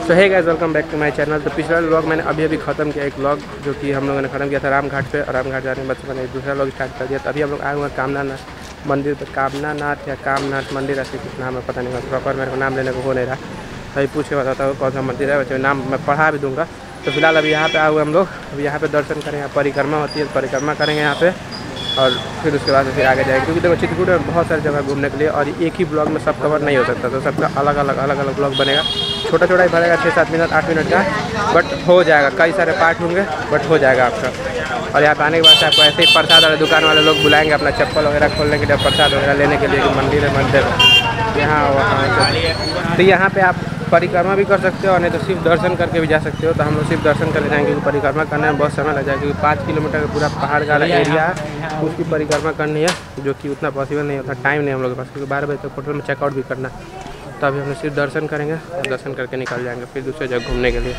So hey guys, welcome back to my channel. तो पिछला vlog मैंने अभी ख़त्म किया, एक व्लॉग जो कि हम लोगों ने ख़त्म किया था रामघाट पे, और रामघाट जाने के बाद मैंने एक दूसरा व्लॉग स्टार्ट कर दिया। तभी हम लोग आए हुए हैं कामनानाथ मंदिर पे। कामनानाथ या कामनाथ मंदिर ऐसे कुछ नाम है, पता नहीं, प्रॉपर मेरे को नाम लेने को हो नहीं रहा। तभी पूछ के बताता हूँ कौन सा मंदिर है, वैसे नाम मैं पढ़ा भी दूँगा। तो फिलहाल अभी यहाँ पे आए हुए हम लोग, अभी यहाँ पे दर्शन करेंगे, परिक्रमा होती है, परिक्रमा करेंगे यहाँ पे, और फिर उसके बाद फिर आगे जाएंगे। क्योंकि देखो चित्रकूट में बहुत सारी जगह घूमने के लिए, और एक ही ब्लॉग में सब कवर नहीं हो सकता, तो सबका अलग अलग ब्लॉग बनेगा। छोटा छोटा ही भरेगा, 6-7 मिनट 8 मिनट का, बट हो जाएगा। कई सारे पार्ट होंगे, बट हो जाएगा आपका। और यहाँ पे आने के बाद आपको ऐसे ही प्रसाद वाले दुकान वाले लोग बुलाएंगे अपना चप्पल वगैरह खोलने के लिए, प्रसाद वगैरह लेने के लिए, कि मंदिर है मंदिर यहाँ वहाँ। तो यहाँ पे आप परिक्रमा भी कर सकते हो, और नहीं तो सिर्फ दर्शन करके भी जा सकते हो। तो हम लोग सिर्फ दर्शन करके जाएंगे, क्योंकि परिक्रमा करने में बहुत समय लग जाएगा, क्योंकि 5 किलोमीटर का पूरा पहाड़ का एरिया है, उसकी परिक्रमा करनी है, जो कि उतना पॉसिबल नहीं होता, टाइम नहीं हम लोग के पास, क्योंकि 12 बजे तक होटल में चेकआउट भी करना। तो अभी हम लोग सिर्फ दर्शन करेंगे, और दर्शन करके निकल जाएंगे फिर दूसरे जगह घूमने के लिए।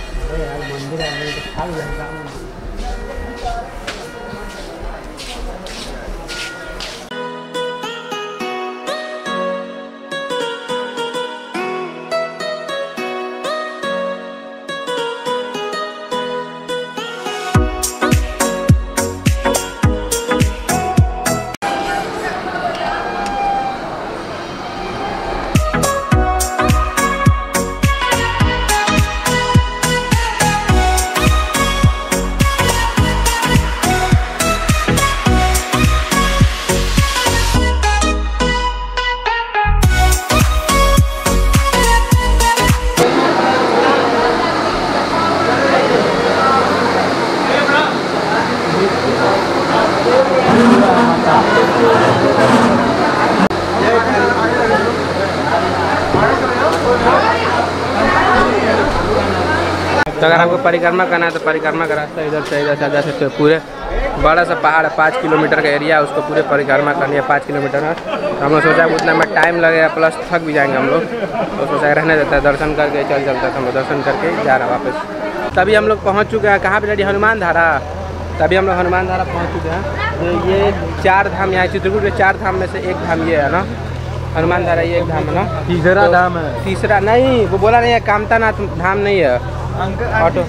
तो अगर आपको परिक्रमा करना है तो परिक्रमा का रास्ता इधर से जा सकते हो। पूरे बड़ा सा पहाड़ है, 5 किलोमीटर का एरिया है, उसको पूरे परिक्रमा करनी है 5 किलोमीटर में। तो हम लोग सोचा उतना में टाइम लगेगा, प्लस थक भी जाएंगे हम लोग, तो सोचा रहने देता है, दर्शन करके चल चलता है। हम लोग दर्शन करके जा रहा वापस। तभी हम लोग पहुँच चुके हैं, कहाँ पे रेडी, हनुमान धारा। तभी हम लोग हनुमान धारा पहुँच चुके हैं। तो ये 4 धाम यहाँ चित्रकूट के 4 धाम में से एक धाम ये है ना, हनुमान धारा, ये एक धाम है ना। तीसरा धाम है। तीसरा नहीं, वो बोला नहीं है, कामतानाथ धाम नहीं है, ऑटो।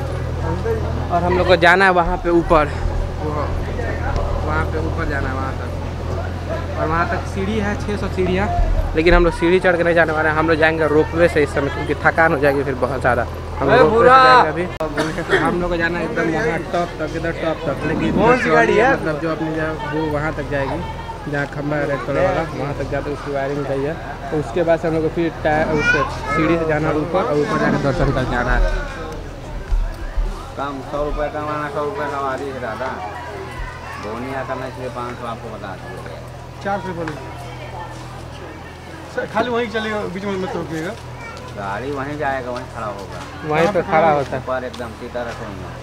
और हम लोग को जाना है वहाँ पे ऊपर, वहाँ पे ऊपर जाना है वहाँ तक, और वहाँ तक सीढ़ी है, 600 सीढ़ियाँ। लेकिन हम लोग सीढ़ी चढ़ के नहीं जाने वाले हैं, हम लोग जाएंगे रोपवे से इस समय, क्योंकि थकान हो जाएगी फिर बहुत ज़्यादा। हम लोग रोपवे से जाएंगे अभी। हम लोग को जाना है एकदम वहाँ टॉप तक, इधर टॉप तक। लेकिन कौन सी गाड़ी है, मतलब जो अपनी जगह वो वहाँ तक जाएगी, जहाँ खंबा है रेड कलर वाला, वहाँ तक जाते उसकी वायरिंग सही है। तो उसके बाद से हम लोग को फिर उससे सीढ़ी से जाना है ऊपर, और ऊपर जाकर दर्शन करके आना है। काम 100 रुपये कमाना, 100 रुपये कमा रही है दादा। बोनिया करना चाहिए 500, आपको बता दीजिए 400 रुपये खाली वहीं चलेगा, बीच में मत रोकिएगा। गाड़ी वहीं जाएगा, वहीं खड़ा होगा, वहीं पे खड़ा होता है। ऊपर एकदम सीधा रखेंगे।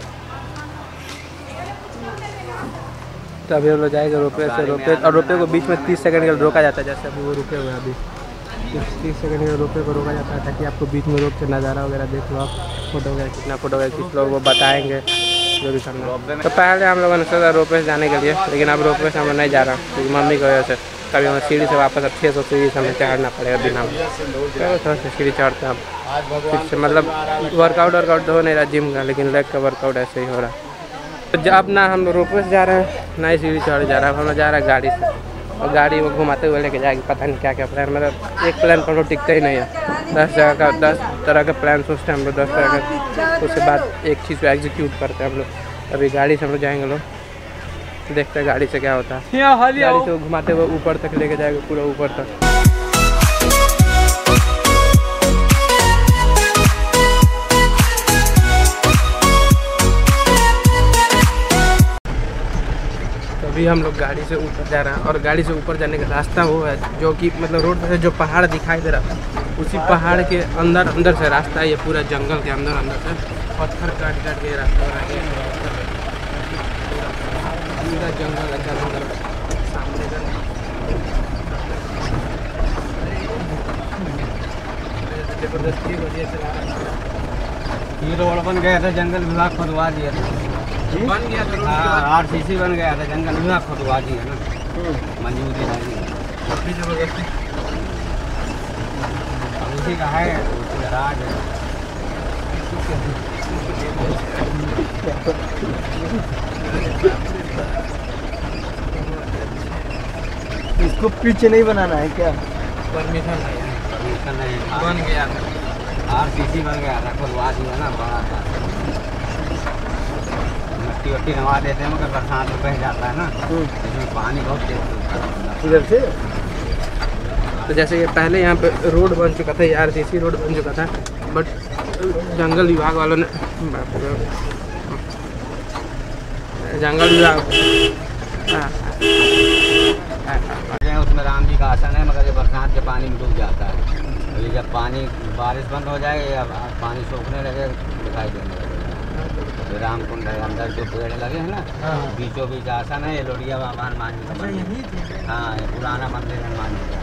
तो अभी हम लोग जाएंगे रोपवे से, रोपवे, और रोपवे को बीच में 30 सेकंड के लिए रोका जाता है। जैसे अभी वो रुके हुए हैं, अभी 30 सेकंड के रोपवे को रोका जाता है, ताकि आपको बीच में रोक के नज़ारा वगैरह देख लो, आप फोटो वगैरह कितना फोटो वगैरह खींच लो, वो बताएंगे जो भी करना। तो पहले हम लोगों ने सोचा रोपवे से जाने के लिए, लेकिन अब रोपवे से हम नहीं जा रहा, क्योंकि मम्मी की वजह से। कभी हमें सीढ़ी से वापस अब 600 सीढ़ी से हमें चढ़ना पड़ेगा बिना, चलो थोड़ा सा सीढ़ी चढ़ते हैं अब फिर से। मतलब वर्कआउट तो हो नहीं रहा जिम का, लेकिन लेग का वर्कआउट ऐसे ही हो रहा है। तो जब ना हम लोग रोपवे से जा रहे हैं, ना ही सीढ़ी चढ़ जा रहा है, हम लोग जा रहे हैं गाड़ी से, और गाड़ी वो घुमाते हुए लेके जाएगी। पता नहीं क्या क्या प्लान, मतलब एक प्लान पर हम लोग टिकते ही नहीं है। 10 जगह का 10 तरह का प्लान सोचते हैं हम लोग, 10 तरह का, उसके बाद एक चीज़ को एग्जीक्यूट करते हैं हम लोग। अभी गाड़ी से हम लोग जाएंगे, लोग देखते हैं गाड़ी से क्या होता है। गाड़ी से वो घुमाते हुए ऊपर तक लेके जाएगा, पूरा ऊपर तक। अभी हम लोग गाड़ी से ऊपर जा रहे हैं, और गाड़ी से ऊपर जाने का रास्ता वो है जो कि मतलब रोड पर जो पहाड़ दिखाई दे रहा है, उसी पहाड़ के अंदर से रास्ता है। ये पूरा जंगल के अंदर से पत्थर काट के रास्ता बना के, पूरा जंगल अच्छा सामने का। जबरदस्ती बढ़िया चला रहा है। ये रोड बन गया था, जंगल विभाग खुदवा दिया था। बन गया था, आरसीसी बन गया था, जंगल विभाग खुदवा दिया ना, मंजूरी नहीं। काफ़ी जबरदस्ती उसी का है, उसका राज है। इसको पीछे नहीं बनाना है क्या? परमिशन नहीं बन गया RCC बन गया था, खुलवा दिया ना बड़ा था। मट्टी वट्टी नवा देते हैं मगर बरसात में बह जाता है ना, इसमें पानी बहुत तेज इधर से तो जैसे ये पहले यहाँ पे रोड बन चुका था, ये RCC रोड बन चुका था, बट जंगल विभाग वालों ने जंगल विभाग उसमें राम जी का आसन है, मगर ये बरसात के पानी में डूब जाता है। अभी जब पानी बारिश बंद हो जाए या पानी सूखने लगे दिखाई देने लगेगा। ये राम कुंड है, अंदर जो पेड़ लगे हैं ना, बीचों बीच आसन है। ये लोडिया बाबा हनुमान जी का मंदिर, हाँ ये पुराना मंदिर है हनुमान जी का।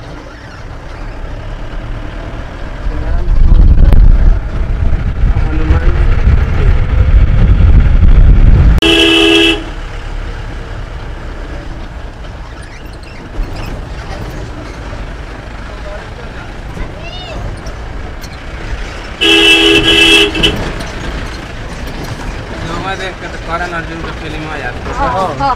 देख के तो करण अर्जुन का फिल्म आ जाता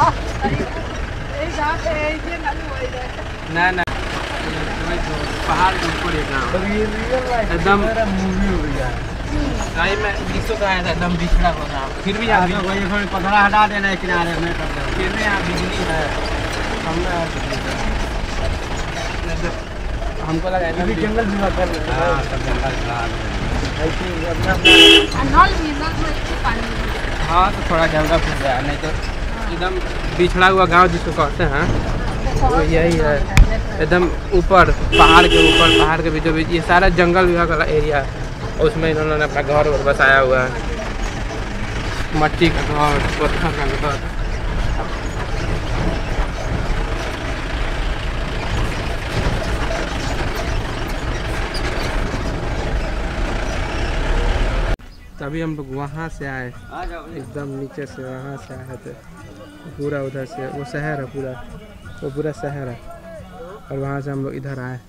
है ना पहाड़ के ऊपर एकदम मूवी हो गया। सही में बीचों का आया था, एकदम बिछड़ा हो रहा, फिर भी यहाँ पथरा हटा देना है किनारे में, फिर भी यहाँ बिजली है। हमको लगा एकदम जंगल विभाग कर रहे हैं। हाँ सब जंगल विभाग हाँ तो थोड़ा जगह फूल गया, नहीं तो एकदम बिछड़ा हुआ गांव जिसको कहते हैं वो यही है। एकदम ऊपर पहाड़ के बीचों बीच ये सारा जंगल विभाग वाला एरिया है। उसमें इन्होंने अपना घर बसाया हुआ है, मट्टी का घर, पत्थर का घर। तभी हम लोग वहाँ से आए, एकदम नीचे से वहाँ से आए थे, पूरा उधर से वो शहर है, वो पूरा शहर है, और वहाँ से हम लोग इधर आए।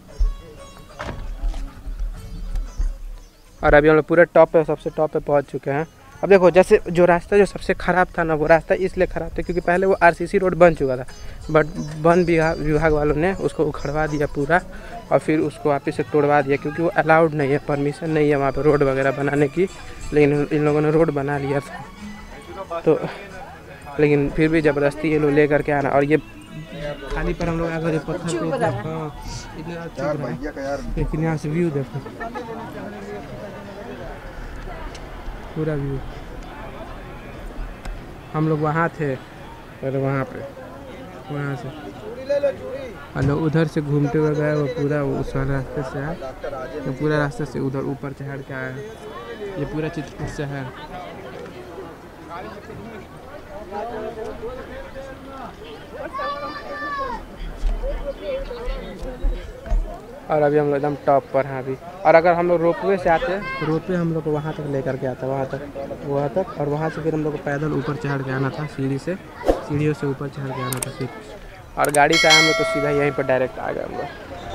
और अभी हम लोग पूरे टॉप पे, सबसे टॉप पे पहुँच चुके हैं। अब देखो जैसे जो रास्ता जो सबसे ख़राब था ना, वो रास्ता इसलिए ख़राब था क्योंकि पहले वो RCC रोड बन चुका था, बट वन विभाग वालों ने उसको उखड़वा दिया पूरा, और फिर उसको वापस से तोड़वा दिया क्योंकि वो अलाउड नहीं है, परमिशन नहीं है वहाँ पे रोड वगैरह बनाने की। लेकिन इन लोगों ने रोड बना लिया था, तो लेकिन फिर भी ज़बरदस्ती ये लोग ले करके आना। और ये खाली पर हम लोग अगर पत्थर पे, हाँ इतना अच्छा लग रहा है, लेकिन यहाँ से व्यू देखो, पूरा व्यू। हम लोग वहाँ थे, और वहाँ पे वहाँ से हम लोग उधर से घूमते हुए गए, वो पूरा उस वाले रास्ते से आया, तो पूरा रास्ते से उधर ऊपर चढ़ के आया। ये पूरा चित्रकूट शहर। और अभी हम लोग एकदम टॉप पर हैं अभी। और अगर हम लोग रोपवे से आते, रोपवे हम लोग को वहाँ तक लेकर के आता, वहाँ तक, और वहाँ से फिर हम लोग को पैदल ऊपर चढ़ के आना था, सीढ़ियों से ऊपर चढ़ के आना था फिर। और गाड़ी से आए हम लोग तो सीधा यहीं पर डायरेक्ट आ गए हम लोग।